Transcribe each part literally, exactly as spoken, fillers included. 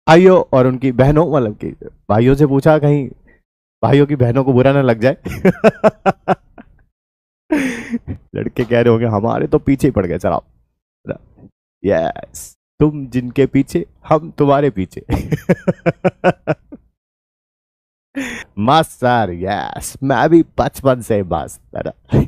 भाइयों और उनकी बहनों, मतलब कि भाइयों से पूछा कहीं भाइयों की बहनों को बुरा ना लग जाए। लड़के कह रहे होंगे हमारे तो पीछे ही पड़ गए सर आप। यस, तुम जिनके पीछे हम तुम्हारे पीछे। मस्त सर, यस, मैं भी बचपन से मस्त।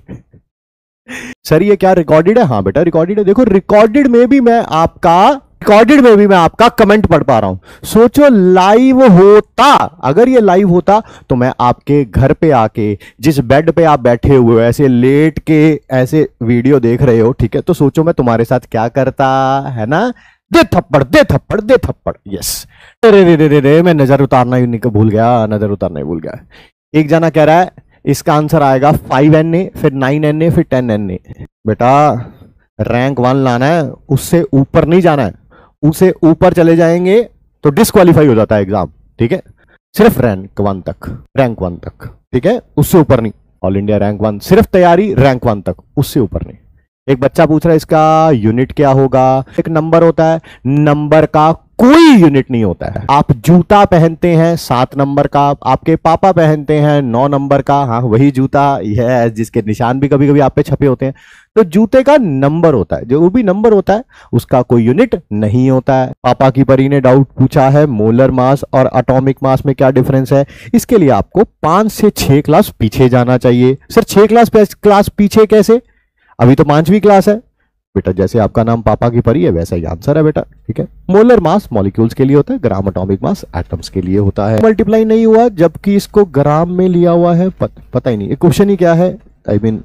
सर ये क्या रिकॉर्डेड है? हाँ बेटा रिकॉर्डेड है। देखो रिकॉर्डेड में भी मैं आपका रिकॉर्डेड में भी मैं आपका कमेंट पढ़ पा रहा हूं। सोचो लाइव होता, अगर ये लाइव होता तो मैं आपके घर पे आके, जिस बेड पे आप बैठे हुए हो ऐसे लेट के ऐसे वीडियो देख रहे हो, ठीक है, तो सोचो मैं तुम्हारे साथ क्या करता, है ना? दे थप्पड़ दे थप्पड़ दे थप्पड़। यस। अरे रे रे रे रे मैं नजर उतारना ही नहीं भूल गया, नजर उतारना ही भूल गया। एक जना कह रहा है इसका आंसर आएगा फाइव एन ए, फिर नाइन एन ए, फिर टेन एन ए। बेटा रैंक वन लाना है, उससे ऊपर नहीं जाना है। उससे ऊपर चले जाएंगे तो डिस्क्वालीफाई हो जाता है एग्जाम, ठीक है? सिर्फ रैंक वन तक, रैंक वन तक, ठीक है? उससे ऊपर नहीं। ऑल इंडिया रैंक वन, सिर्फ तैयारी रैंक वन तक, उससे ऊपर नहीं। एक बच्चा पूछ रहा है इसका यूनिट क्या होगा। एक नंबर होता है, नंबर का कोई यूनिट नहीं होता है। आप जूता पहनते हैं सात नंबर का, आपके पापा पहनते हैं नौ नंबर का, हाँ वही जूता है जिसके निशान भी कभी कभी आप पे छपे होते हैं। तो जूते का नंबर होता है, जो भी नंबर होता है उसका कोई यूनिट नहीं होता है। पापा की परी ने डाउट पूछा है मोलर मास और एटॉमिक मास में क्या डिफरेंस है। इसके लिए आपको पांच से छह क्लास पीछे जाना चाहिए। सर छह क्लास क्लास पीछे कैसे? अभी तो पांचवी क्लास है बेटा। जैसे आपका नाम पापा की परी है वैसा ही आंसर है बेटा, ठीक है? मोलर मास मॉलिक्यूल्स के लिए होता है, ग्राम एटॉमिक मास एटम्स के लिए होता है। मल्टीप्लाई नहीं हुआ जबकि इसको ग्राम में लिया हुआ है, पत, पता ही नहीं ये क्वेश्चन ही क्या है। आई I मीन mean,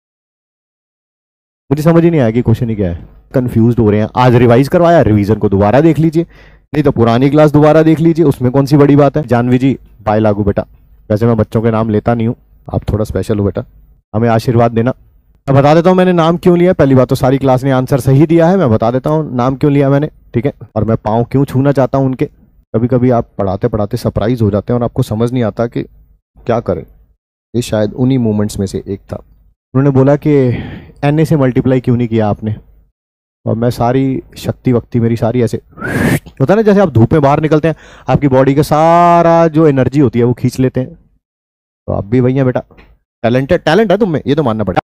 मुझे समझ ही नहीं आया कि क्वेश्चन ही क्या है। कंफ्यूज हो रहे हैं। आज रिवाइज करवाया, रिवीजन को दोबारा देख लीजिए, नहीं तो पुरानी क्लास दोबारा देख लीजिए, उसमें कौन सी बड़ी बात है। जानवी जी बाय लागू बेटा। वैसे मैं बच्चों के नाम लेता नहीं हूँ, आप थोड़ा स्पेशल हो बेटा, हमें आशीर्वाद देना। मैं बता देता हूं मैंने नाम क्यों लिया। पहली बात तो सारी क्लास ने आंसर सही दिया है, मैं बता देता हूं नाम क्यों लिया मैंने, ठीक है? और मैं पाँव क्यों छूना चाहता हूं उनके। कभी कभी आप पढ़ाते पढ़ाते सरप्राइज हो जाते हैं और आपको समझ नहीं आता कि क्या करें। ये शायद उन्हीं मोमेंट्स में से एक था। उन्होंने बोला कि एन ए से मल्टीप्लाई क्यों नहीं किया आपने, और मैं सारी शक्ति वक्ति मेरी सारी ऐसे होता है ना, जैसे आप धूप में बाहर निकलते हैं आपकी बॉडी का सारा जो एनर्जी होती है वो खींच लेते हैं। तो आप भी वही हैं बेटा, टैलेंटेड टैलेंट है तुम में, ये तो मानना पड़ेगा।